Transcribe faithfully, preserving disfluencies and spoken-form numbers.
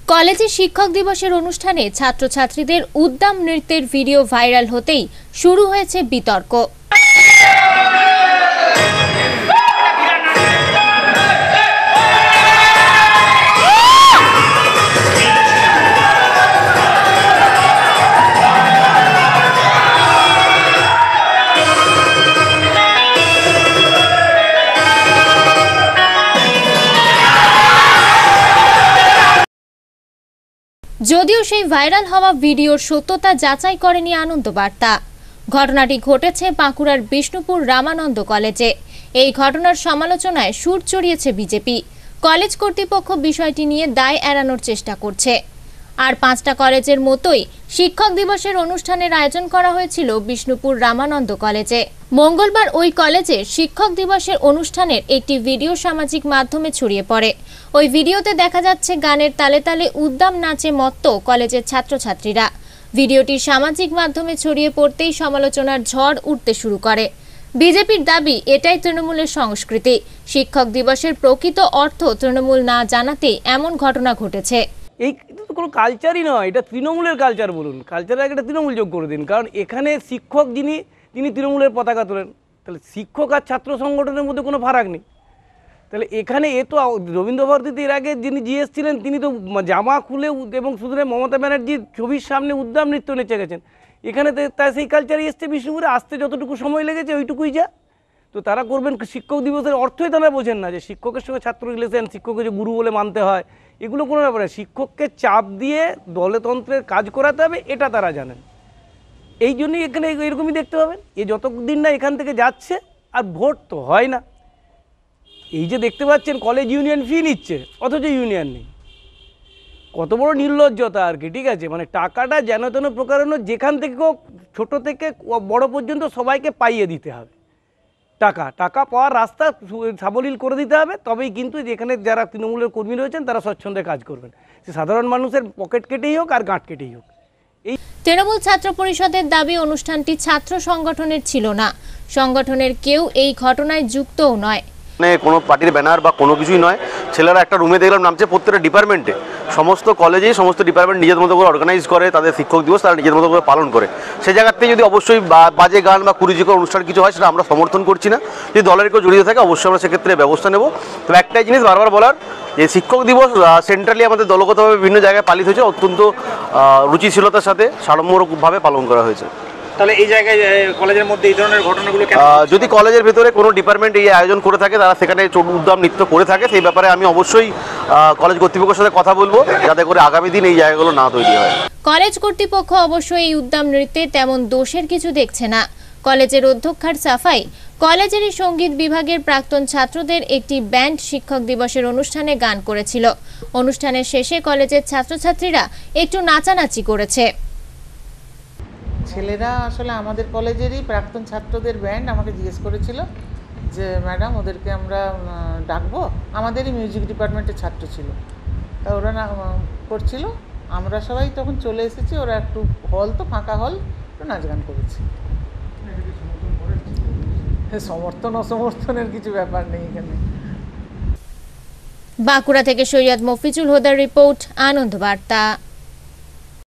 কলেজে শিক্ষক দিবসের অনুষ্ঠানে ছাত্রছাত্রীদের উদ্দাম নৃত্যের ভিডিও ভাইরাল হতেই শুরু হয়েছে বিতর্ক। যদিও সেই ভাইরাল হওয়া ভিডিওর সত্যতা যাচাই করেনি আনন্দ বার্তা। ঘটনাটি ঘটেছে বাঁকুড়ার বিষ্ণুপুর রামানন্দ কলেজে। এই ঘটনার সমালোচনায় সুর চড়িয়েছে বিজেপি। কলেজ কর্তৃপক্ষ বিষয়টি নিয়ে দায় এড়ানোর চেষ্টা করছে। আর পাঁচটা কলেজের মতোই শিক্ষক দিবসের অনুষ্ঠানের আয়োজন করা হয়েছিল বিষ্ণুপুর রামানন্দ কলেজে। মঙ্গলবার ওই কলেজে শিক্ষক দিবসের অনুষ্ঠানের একটি ভিডিও সামাজিক মাধ্যমে ছড়িয়ে পড়ে। ওই ভিডিওতে দেখা যাচ্ছে গানের তালে তালে উদ্দাম নাচে মত্ত কলেজের ছাত্রছাত্রীরা। ভিডিওটি সামাজিক মাধ্যমে ছড়িয়ে পড়তেই সমালোচনার ঝড় উঠতে শুরু করে। বিজেপির দাবি এটাই তৃণমূলের সংস্কৃতি। শিক্ষক দিবসের প্রকৃত অর্থ তৃণমূল না জানাতেই এমন ঘটনা ঘটেছে। এই তো কোনো কালচারই নয়, এটা তৃণমূলের কালচার বলুন, কালচারের আগে এটা তৃণমূল যোগ করে দিন। কারণ এখানে শিক্ষক যিনি তিনি তৃণমূলের পতাকা তোলেন, তাহলে শিক্ষক আর ছাত্র সংগঠনের মধ্যে কোনো ফারাক নেই। তাহলে এখানে এ তো রবীন্দ্রভারতীতে এর আগে যিনি জিএস ছিলেন তিনি তো জামা খুলে এবং শুধু মমতা ব্যানার্জির ছবির সামনে উদ্দাম নৃত্য নেচে গেছেন। এখানে তাই সেই কালচারই এসছে বিষ্ণুপুরে, আসতে যতটুকু সময় লেগেছে ওইটুকুই যা। তো তারা করবেন শিক্ষক দিবসের অর্থই তারা বোঝেন না যে শিক্ষকের সঙ্গে ছাত্র রিলেশন, শিক্ষককে যে গুরু বলে মানতে হয়, এগুলো কোনো ব্যাপার না। শিক্ষককে চাপ দিয়ে দলতন্ত্রের কাজ করাতে হবে এটা তারা জানেন। এই জন্যই এখানে এরকমই দেখতে পাবেন। এ যতদিন না এখান থেকে যাচ্ছে আর ভোট তো হয় না। এই যে দেখতে পাচ্ছেন কলেজ ইউনিয়ন ফি নিচ্ছে অথচ ইউনিয়ন নেই, কত বড় নির্লজ্জতা আর কি। ঠিক আছে, মানে টাকাটা যেন তেন প্রকারণ যেখান থেকে ছোট থেকে বড় পর্যন্ত সবাইকে পাইয়ে দিতে হবে। টাকা টাকা পাওয়ার রাস্তা সাবলীল করে দিতে হবে, তবেই কিন্তু যেখানে যারা তৃণমূলের কর্মী রয়েছেন তারা স্বচ্ছন্দে কাজ করবেন। সে সাধারণ মানুষের পকেট কেটেই হোক আর গাঁট কেটেই হোক। এই তৃণমূল ছাত্র পরিষদের দাবি অনুষ্ঠানটি ছাত্র সংগঠনের ছিল না। সংগঠনের কেউ এই ঘটনায় যুক্তও নয়। মানে কোনো পার্টির ব্যানার বা কোনো কিছুই নয়। ছেলেরা একটা রুমে দেখলাম নামছে, প্রত্যেকটা ডিপার্টমেন্টে সমস্ত কলেজেই সমস্ত ডিপার্টমেন্ট নিজের মতো করে অর্গানাইজ করে তাদের শিক্ষক দিবস, তারা নিজের মতো করে পালন করে। সেই জায়গাতে যদি অবশ্যই বাজে গান বা কুরুচিকর অনুষ্ঠান কিছু হয় সেটা আমরা সমর্থন করছি না। যদি দলের কেউ জড়িত থাকে অবশ্যই আমরা সেক্ষেত্রে ব্যবস্থা নেব। তবে একটাই জিনিস বারবার বলার, যে শিক্ষক দিবস সেন্ট্রালি আমাদের দলগতভাবে বিভিন্ন জায়গায় পালিত হয়েছে, অত্যন্ত রুচিশীলতার সাথে সাড়ম্বরভাবে পালন করা হয়েছে। তাহলে এই জায়গায় কলেজের মধ্যে এই ধরনের ঘটনাগুলো যদি কলেজের ভেতরে কোনো ডিপার্টমেন্ট এই আয়োজন করে থাকে, তারা সেখানে উদ্দাম নৃত্য করে থাকে, সেই ব্যাপারে আমি অবশ্যই কলেজ কর্তৃপক্ষের সাথে কথা বলবো যাতে করে আগামী দিন এই জায়গাগুলো না তৈরি হয়। কলেজ কর্তৃপক্ষ অবশ্যই এই উদ্দাম নৃত্যে তেমন দোষের কিছু দেখছে না। কলেজের অধ্যক্ষার সাফাই, কলেজেরই সঙ্গীত বিভাগের প্রাক্তন ছাত্রদের একটি ব্যান্ড শিক্ষক দিবসের অনুষ্ঠানে গান করেছিল। অনুষ্ঠানের শেষে কলেজের ছাত্রছাত্রীরা একটু নাচানাচি করেছে। ছেলেরা আসলে আমাদের কলেজেরই প্রাক্তন ছাত্রদের ব্যান্ড আমাকে জিজ্ঞেস করেছিল যে ম্যাডাম ওদেরকে আমরা ডাকবো, আমাদেরই মিউজিক ডিপার্টমেন্টের ছাত্র ছিল, তা ওরা না করছিল, আমরা সবাই তখন চলে এসেছি। ওরা একটু হল তো ফাঁকা হল, একটু নাচ গান করেছে। সমর্থন অসমর্থনের কিছু ব্যাপার নেই এখানে। বাঁকুড়া থেকে সৈয়দ মফিজুল হুদার রিপোর্ট, আনন্দ বার্তা।